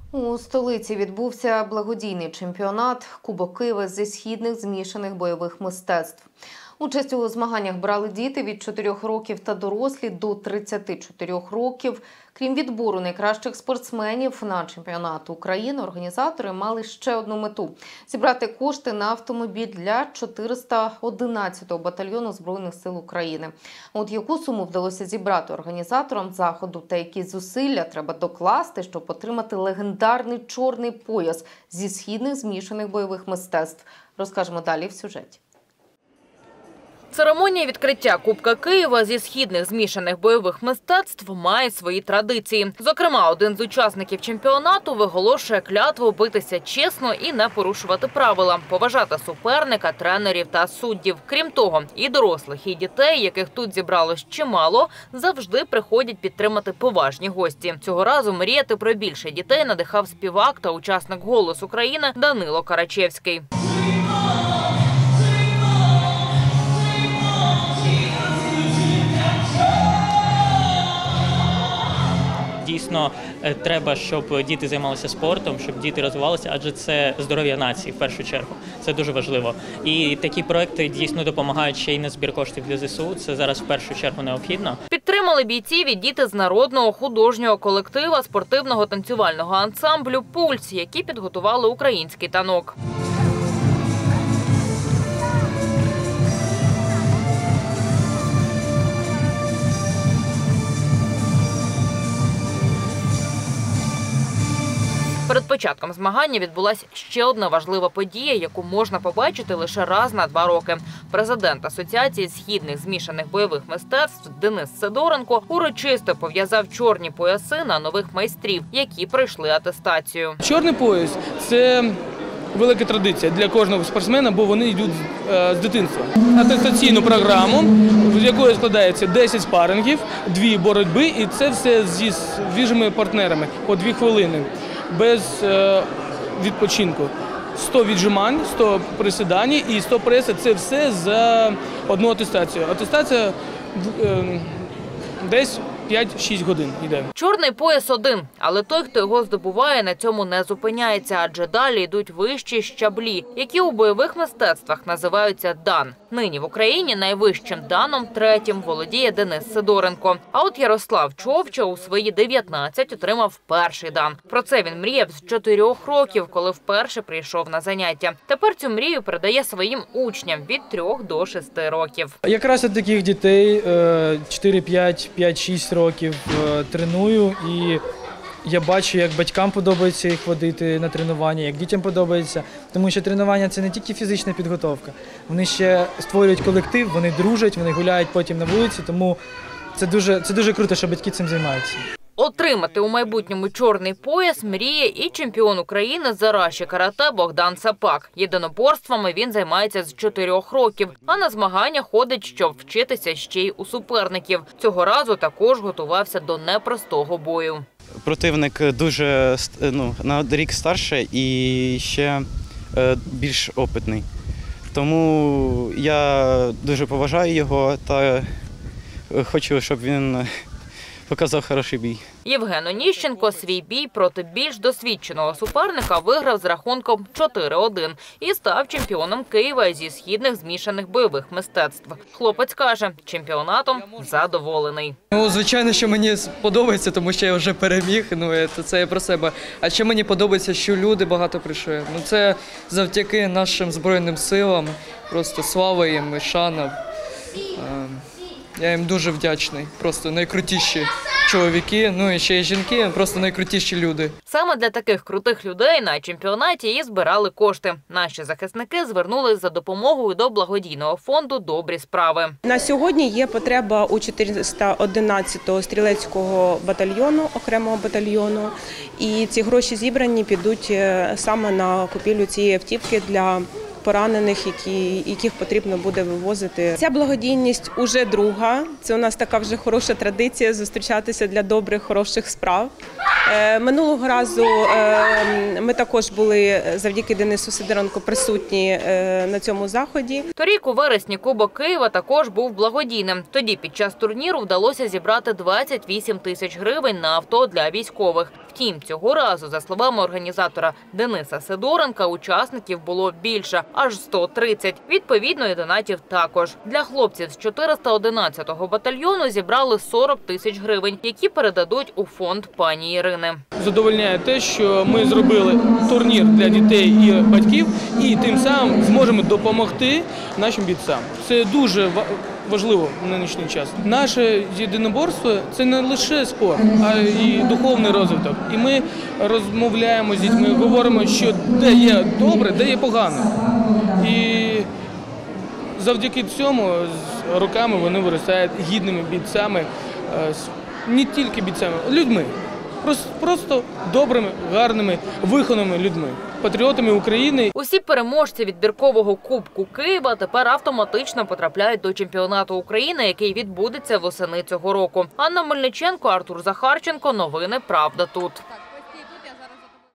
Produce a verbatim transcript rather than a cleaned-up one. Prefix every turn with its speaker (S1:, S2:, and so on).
S1: У столиці відбувся благодійний чемпіонат «Кубок Києва» зі східних змішаних бойових мистецтв. Участь у змаганнях брали діти від чотирьох років та дорослі до тридцяти чотирьох років. Крім відбору найкращих спортсменів на чемпіонат України, організатори мали ще одну мету – зібрати кошти на автомобіль для чотириста одинадцятого батальйону Збройних сил України. От яку суму вдалося зібрати організаторам заходу та які зусилля треба докласти, щоб отримати легендарний чорний пояс зі східних змішаних бойових мистецтв, розкажемо далі в сюжеті.
S2: Церемонія відкриття Кубка Києва зі східних змішаних бойових мистецтв має свої традиції. Зокрема, один з учасників чемпіонату виголошує клятву битися чесно і не порушувати правила, поважати суперника, тренерів та суддів. Крім того, і дорослих, і дітей, яких тут зібралось чимало, завжди приходять підтримати поважні гості. Цього разу мріяти про більше дітей надихав співак та учасник «Голос України» Данило Карачевський.
S3: Дійсно, треба, щоб діти займалися спортом, щоб діти розвивалися, адже це здоров'я нації, в першу чергу. Це дуже важливо. І такі проекти дійсно допомагають ще й на збір коштів для зе се у. Це зараз в першу чергу необхідно.
S2: Підтримали бійців і діти з народного художнього колектива спортивного танцювального ансамблю «Пульс», які підготували український танок. Перед початком змагання відбулася ще одна важлива подія, яку можна побачити лише раз на два роки. Президент Асоціації східних змішаних бойових мистецтв Денис Сидоренко урочисто пов'язав чорні пояси на нових майстрів, які пройшли атестацію.
S4: Чорний пояс – це велика традиція для кожного спортсмена, бо вони йдуть з дитинства. Атестаційну програму, з якої складається десять спарингів, дві боротьби, і це все зі свіжими партнерами по дві хвилини. Без е, відпочинку. сто віджимань, сто присідань і сто преси – це все за одну атестацію. Атестація е, десь п'ять-шість годин йде.
S2: Чорний пояс один, але той, хто його здобуває, на цьому не зупиняється, адже далі йдуть вищі щаблі, які у бойових мистецтвах називаються дан. Нині в Україні найвищим даном третім володіє Денис Сидоренко. А от Ярослав Човча у свої дев'ятнадцять отримав перший дан. Про це він мріяв з чотирьох років, коли вперше прийшов на заняття. Тепер цю мрію передає своїм учням від трьох до шести років.
S4: Якраз от таких дітей чотири-п'ять, п'ять-шість років треную, і я бачу, як батькам подобається їх водити на тренування, як дітям подобається. Тому що тренування – це не тільки фізична підготовка. Вони ще створюють колектив, вони дружать, вони гуляють потім на вулиці, тому це дуже, це дуже круто, що батьки цим займаються.
S2: Отримати у майбутньому чорний пояс мріє і чемпіон України з араші карате Богдан Сапак. Єдиноборствами він займається з чотирьох років, а на змагання ходить, щоб вчитися ще й у суперників. Цього разу також готувався до непростого бою.
S5: Противник дуже ну, на рік старше і ще більш опитний. Тому я дуже поважаю його та хочу, щоб він показав хороший бій.
S2: Євген Оніщенко свій бій проти більш досвідченого суперника виграв з рахунком чотири один і став чемпіоном Києва зі східних змішаних бойових мистецтв. Хлопець каже, чемпіонатом задоволений.
S6: Ну, звичайно, що мені подобається, тому що я вже переміг, ну, це я про себе. А ще мені подобається, що люди багато прийшли. Ну, це завдяки нашим Збройним силам, просто слава їм і шана. Я їм дуже вдячний, просто найкрутіші чоловіки, ну і ще й жінки, просто найкрутіші люди.
S2: Саме для таких крутих людей на чемпіонаті і збирали кошти. Наші захисники звернулись за допомогою до благодійного фонду «Добрі справи».
S7: На сьогодні є потреба у чотириста одинадцятого стрілецького батальйону, окремого батальйону, і ці гроші зібрані підуть саме на купівлю цієї автівки для поранених, які, яких потрібно буде вивозити. Ця благодійність уже друга. Це у нас така вже хороша традиція зустрічатися для добрих, хороших справ. Е, Минулого разу е, ми також були завдяки Денису Сидоренку присутні е, на цьому заході.
S2: Торік у вересні Кубок Києва також був благодійним. Тоді під час турніру вдалося зібрати двадцять вісім тисяч гривень на авто для військових. Втім, цього разу, за словами організатора Дениса Сидоренка, учасників було більше – аж сто тридцять. Відповідно, і донатів також. Для хлопців з чотириста одинадцятого батальйону зібрали сорок тисяч гривень, які передадуть у фонд пані Ірини.
S4: Задовольняє те, що ми зробили турнір для дітей і батьків, і тим самим зможемо допомогти нашим бійцям. Це дуже важливо в нинішній час. Наше єдиноборство – це не лише спорт, а й духовний розвиток. І ми розмовляємо з дітьми, говоримо, що де є добре, де є погано. І завдяки цьому з роками вони виростають гідними бійцями, не тільки бійцями, людьми. Просто добрими, гарними, вихованими людьми, патріотами України.
S2: Усі переможці відбіркового Кубку Києва тепер автоматично потрапляють до чемпіонату України, який відбудеться восени цього року. Анна Мельниченко, Артур Захарченко. Новини «Правда тут».